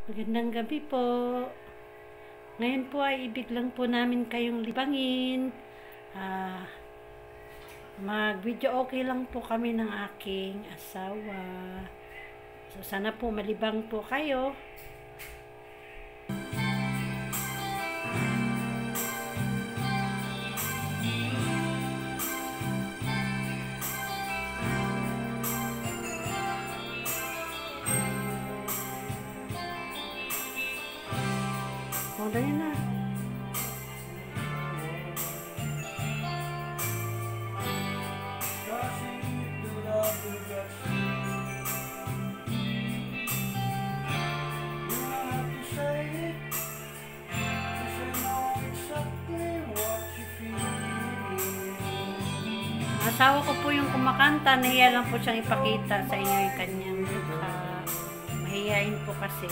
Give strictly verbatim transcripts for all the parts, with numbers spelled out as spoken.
Magandang gabi po. Ngayon po ay ibig lang po namin kayong libangin. Ah, mag-video okay lang po kami ng aking asawa. So, sana po malibang po kayo. O, dali na. Asawa ko po yung kumakanta, nahiya lang po siyang ipakita sa inyo yung kanyang mukha. Mahihayin po kasi.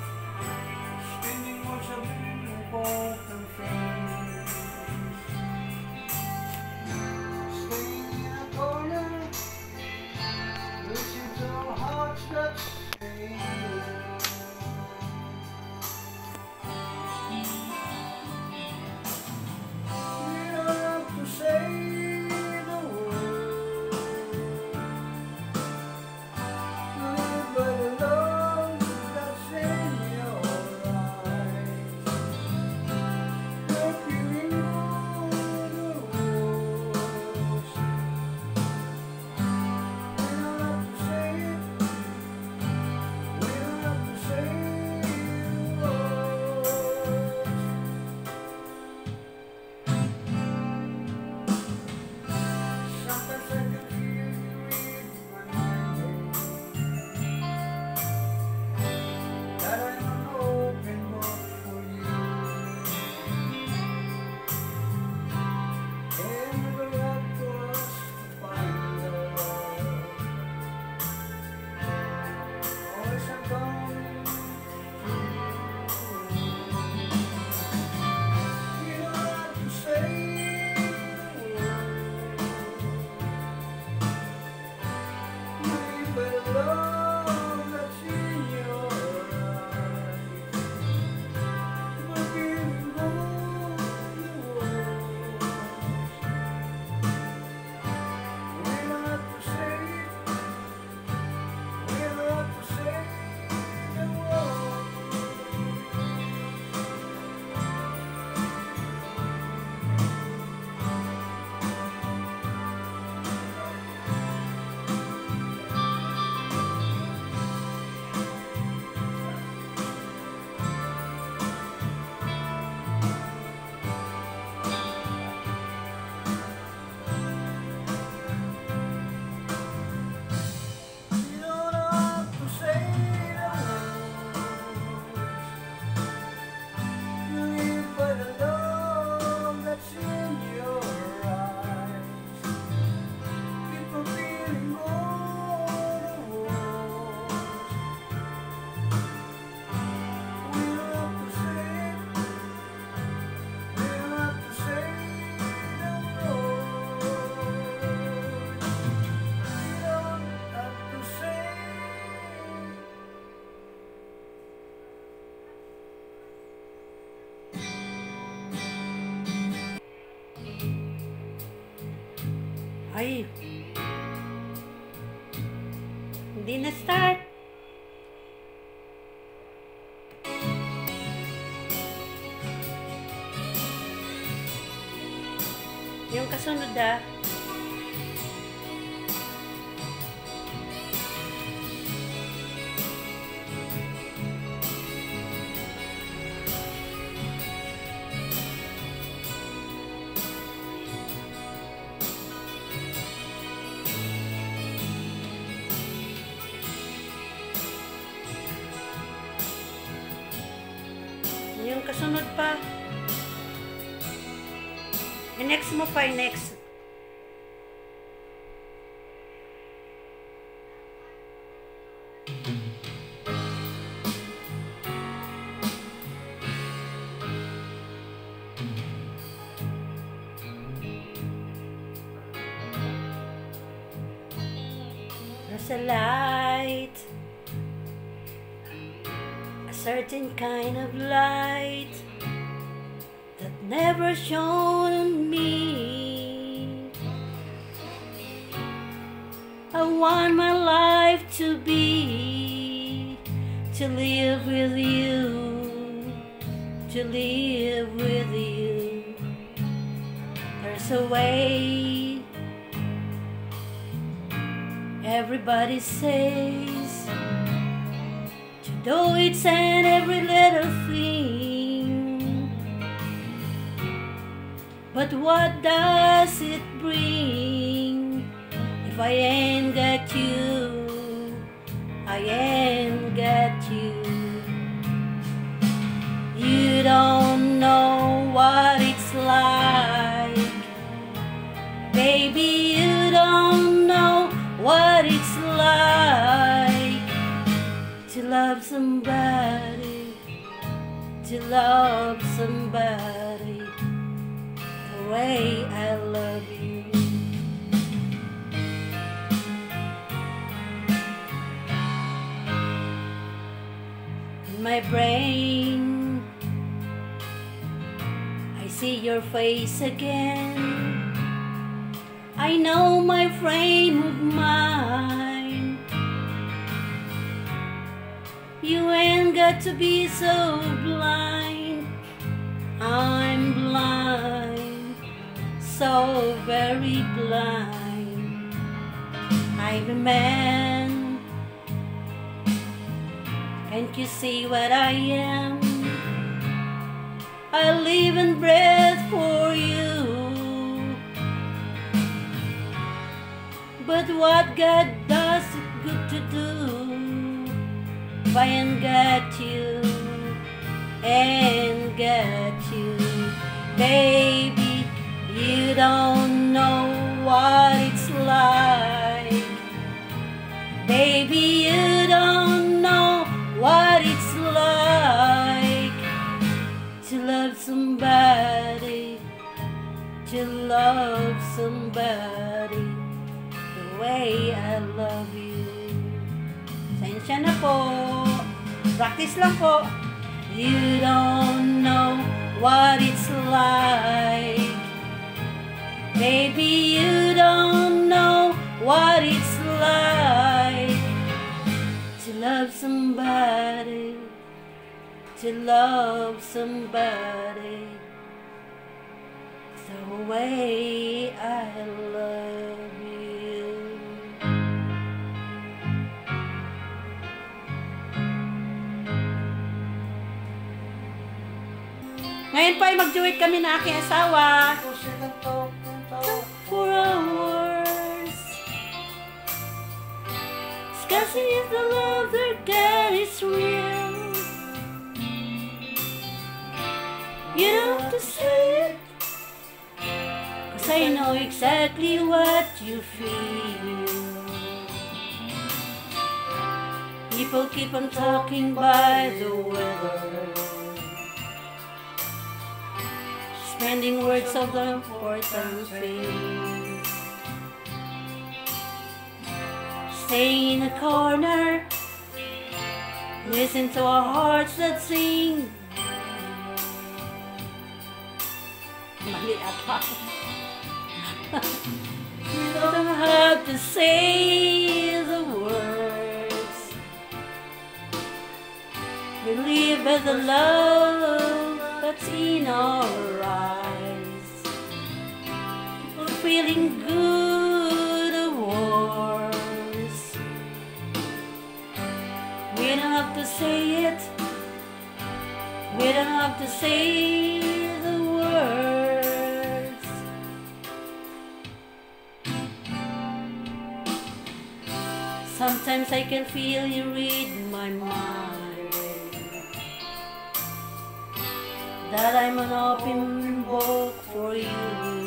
Ay, hindi na start. Yung kasunod ah. Yung kasunod pa. I-next mo pa, i-next. As a light, as certain kind of light that never shone on me. I want my life to be, to live with you, to live with you. There's a way, everybody says, to do each and every little thing. But what does it bring if I ain't got you? I ain't got you. You don't know what it's like, baby, you don't know what it's like to love somebody, to love somebody the way I love you. In my brain, I see your face again. I know my frame of mind. You ain't got to be so blind. I'm blind, so very blind. I'm a man. Can't you see what I am? I live and breathe for you. But what God does it good to do if I ain't got you, ain't got you, baby, you don't know what it's like, baby, you don't know what it's like to love somebody, to love somebody the way I love you. Sensya na po. Practice lang po. You don't know what it's like, baby, you don't know what it's like to love somebody, to love somebody the way I love you. Ngayon po ay mag-duet kami na aking asawa. Talk for hours, discussing if the love they get is real. You don't have to say it, 'cause I know exactly what you feel. People keep on talking by the weather, spending words of the important things, staying in a corner, listen to our hearts that sing. Mali ata. You don't have to say the words, we live by the love that's in our eyes. We're feeling good or worse, we don't have to say it, we don't have to say the words. Sometimes I can feel you read my mind, that I'm an open book for you.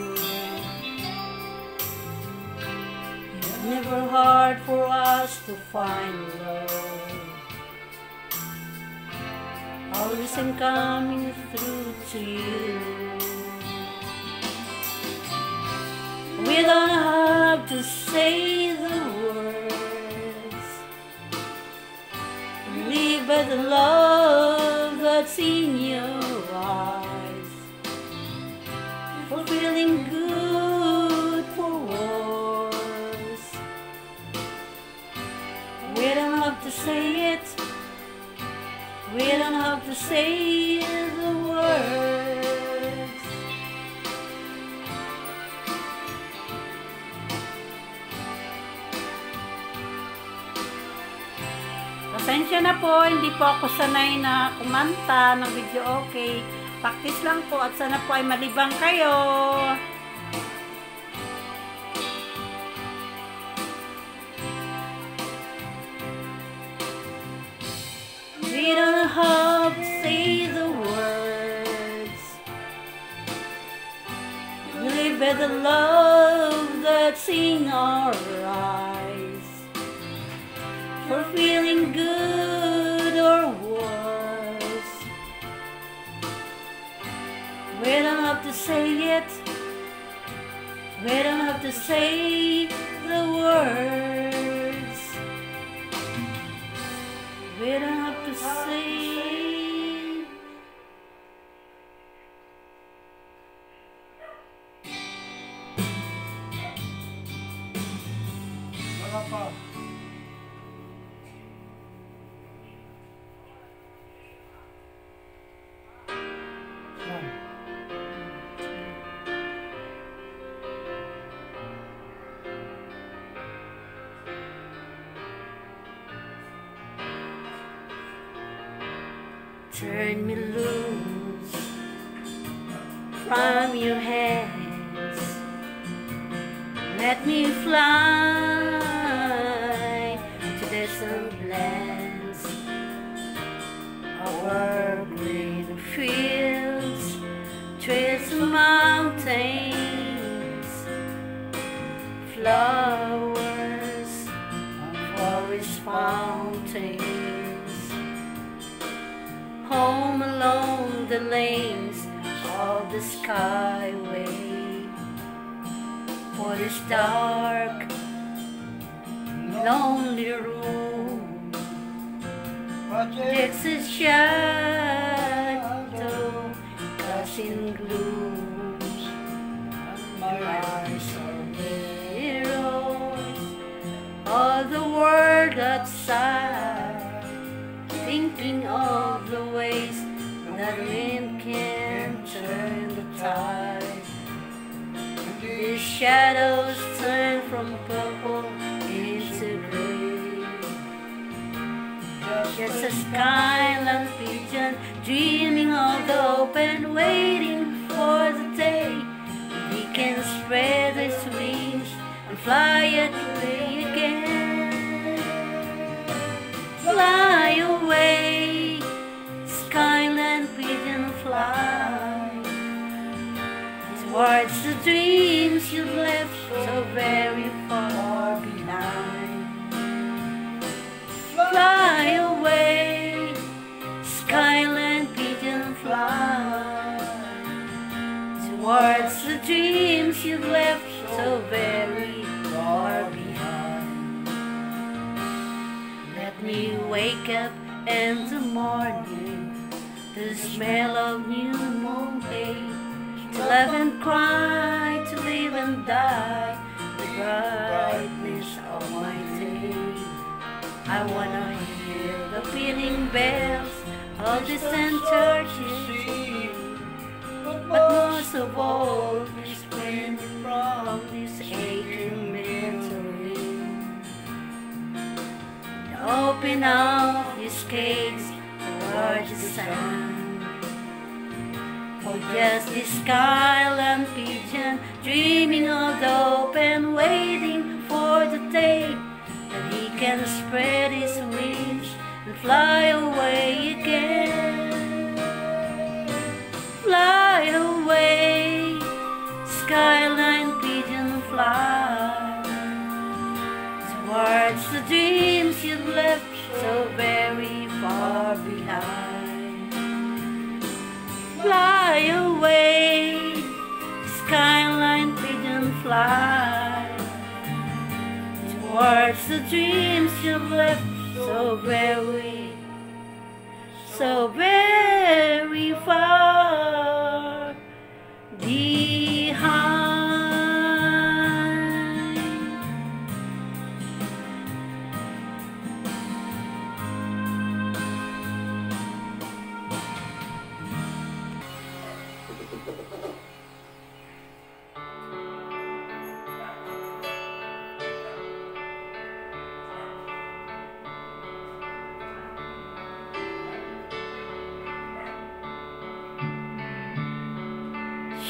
It's never hard for us to find love, always I'm coming through to you. We don't have to say the words, live by the love that's in your eyes, for feeling good for words. We don't have to say it, we don't have to say the words. Pasensya na po, hindi po ako sanay na kumanta ng video okay. Practice lang po at sana po ay malibang kayo. We don't have to say the words. We live by the love that's in our eyes, for feeling good or worse. We don't have to say it, we don't have to say the words. We don't have to say. Wala pa. Turn me loose from your hands, let me fly to distant lands, over green fields, trees and mountains, flowers, forest fountains. Home along the lanes of the skyway, for this dark, lonely room projects its shadow, casting glooms. My eyes are mirrors of the world outside, thinking of the ways that wind can turn the tide. The shadows turn from purple into gray, just a skyline pigeon dreaming of the open, waiting for the day he can spread his wings and fly away again. Fly away, skyline pigeon, fly towards the dreams you've left so very far behind. Fly away, skyline pigeon, fly towards the dreams you've left so very far behind. Let me wake up in the morning, the smell of new moon hay, to laugh and cry, to live and die, the brightness of my day. I wanna hear the pealing bells of distant churches, but most of all, this wind from this aching memory. Open up these gates towards the sun, for just this skyline pigeon dreaming of the open, waiting for the day that he can spread his wings and fly away again. Fly away, skyline pigeon, fly towards the dreams you've left so very far behind. Fly away, skyline pigeon, fly towards the dreams you've left so very, so very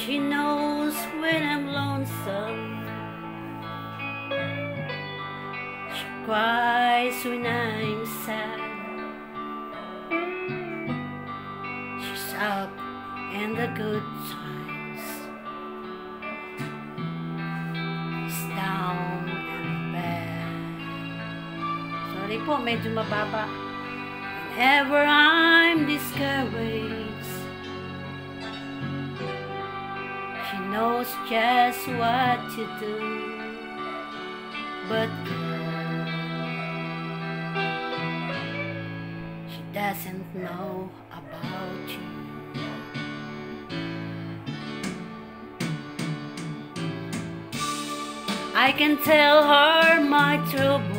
She knows when I'm lonesome. She cries when I'm sad. She's up in the good times. She's down in the bad. Sorry po, medyo mababa. Whenever I'm discouraged, she knows just what to do. But girl, she doesn't know about you. I can tell her my troubles.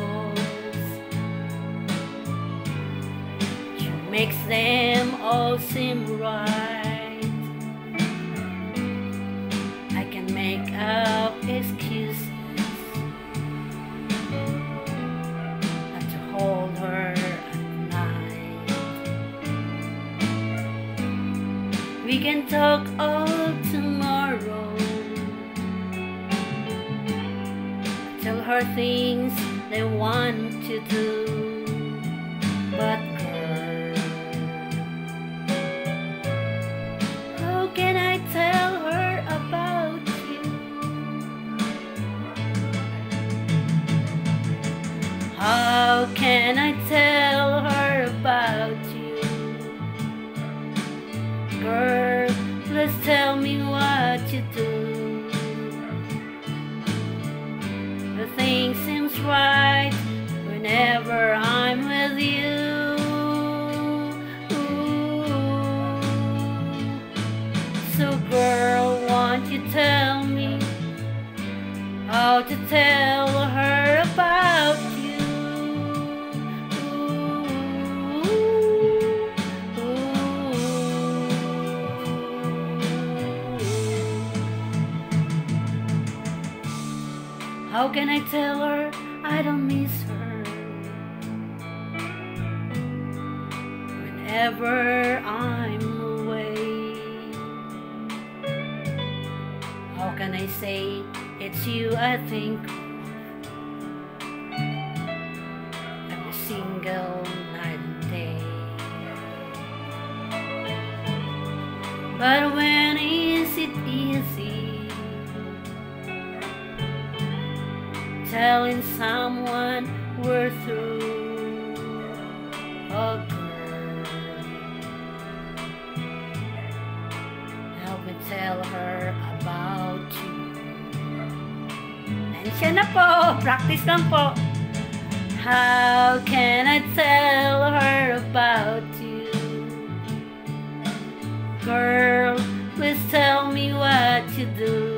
She makes them all seem right. I can make up excuses not to hold her at night. We can talk all tomorrow. Tell her things they want to do. But girl, how can I tell her about you? How can I tell her about you? Girl, please tell me what you do. Everything seems right whenever I'm with you. So girl, won't you tell me how to tell her about you? How can I tell her I don't miss her whenever I'm away? How can I say it's you I think of every single night and day? But when is it easy telling someone we're through? Oh girl, help me tell her about you. And siya na po, practice lang po. How can I tell her about you? Girl, please tell me what you do.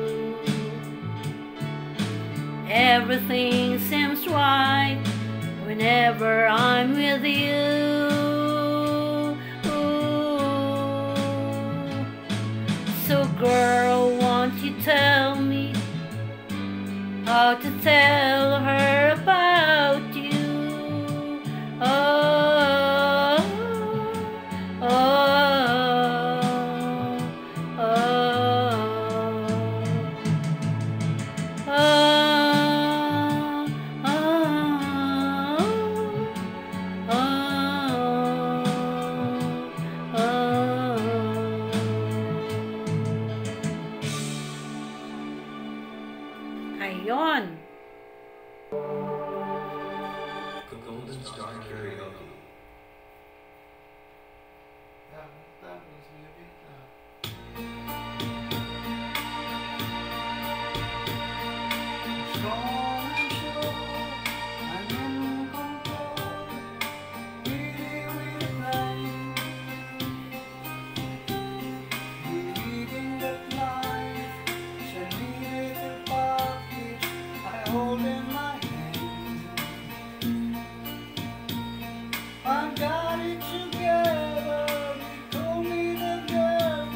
Everything seems right whenever I'm with you. So girl, won't you tell me how to tell her about you? Oh, oh, oh, oh. Ayun. Golden Star Karaoke. Holding my hand, I got it together. They told me the girl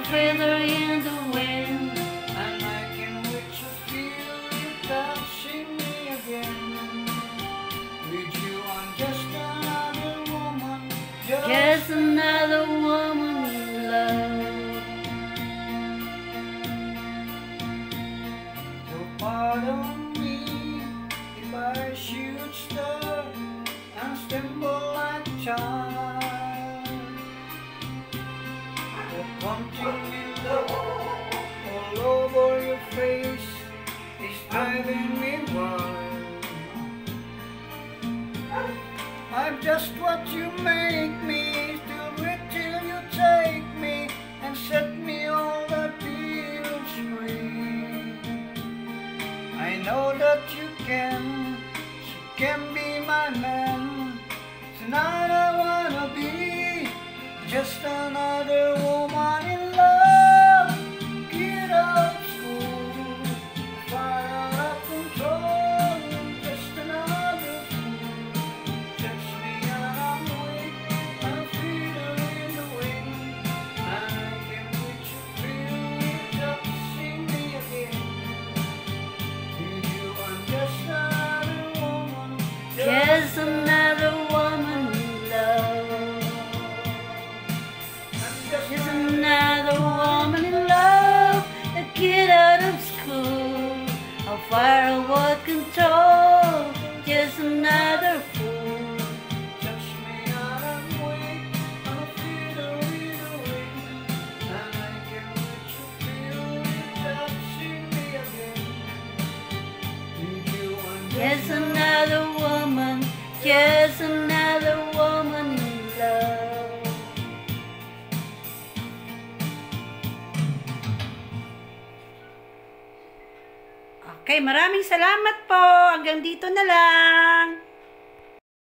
feather in the wind. And I can wait to feel you touching me again. With you, I'm just another woman. Just Just another woman in love. So pardon me if I should stir and stumble like a child. The punching in the all over your face is driving me wild. I'm just what you make me, still wait till you take me and set me on the field free. I know that you can, you can be my man. Tonight I wanna be just another woman in love. Get out of school, far out of control, just another fool. Touch me and I'm weak, I'm feeling in the wind. And I can wait to feel you touching me again. With you I'm just another woman. Just another woman in love. I'm just Just another woman in love. A kid out of school, how far I would control. Just another fool. touch me and I'm weak, I'm feeling in the wind. And I can wait to feel you touching me again. With you I'm Just another woman. Just another woman in love. Okay, maraming salamat po. Hanggang dito na lang.